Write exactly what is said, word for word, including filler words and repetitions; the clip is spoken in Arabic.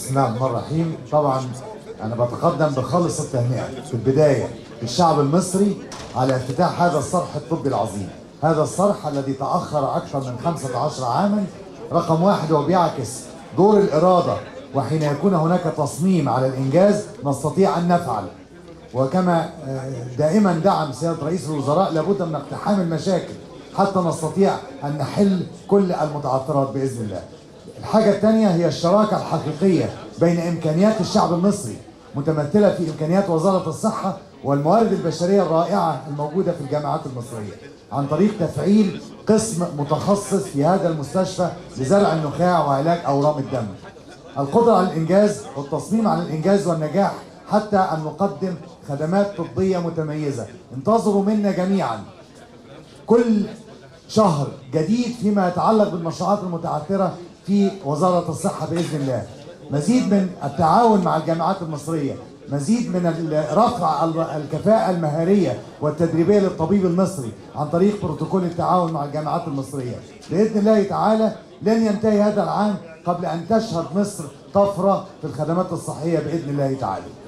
بسم الله الرحمن الرحيم. طبعا أنا بتقدم بخالص التهنئة في البداية للشعب المصري على افتتاح هذا الصرح الطبي العظيم. هذا الصرح الذي تأخر أكثر من خمسة عشر عاما رقم واحد، وبيعكس دور الإرادة، وحين يكون هناك تصميم على الإنجاز نستطيع أن نفعل. وكما دائما دعم سيادة رئيس الوزراء لابد من اقتحام المشاكل حتى نستطيع أن نحل كل المتعثرات بإذن الله. الحاجة الثانية هي الشراكة الحقيقية بين إمكانيات الشعب المصري متمثلة في إمكانيات وزارة الصحة والموارد البشرية الرائعة الموجودة في الجامعات المصرية عن طريق تفعيل قسم متخصص في هذا المستشفى لزرع النخاع وعلاج أورام الدم. القدرة على الإنجاز والتصميم على الإنجاز والنجاح حتى أن نقدم خدمات طبية متميزة. انتظروا منا جميعا كل شهر جديد فيما يتعلق بالمشروعات المتعثرة في وزارة الصحة بإذن الله. مزيد من التعاون مع الجامعات المصرية، مزيد من رفع الكفاءة المهارية والتدريبية للطبيب المصري عن طريق بروتوكول التعاون مع الجامعات المصرية. بإذن الله تعالى لن ينتهي هذا العام قبل أن تشهد مصر طفرة في الخدمات الصحية بإذن الله تعالى.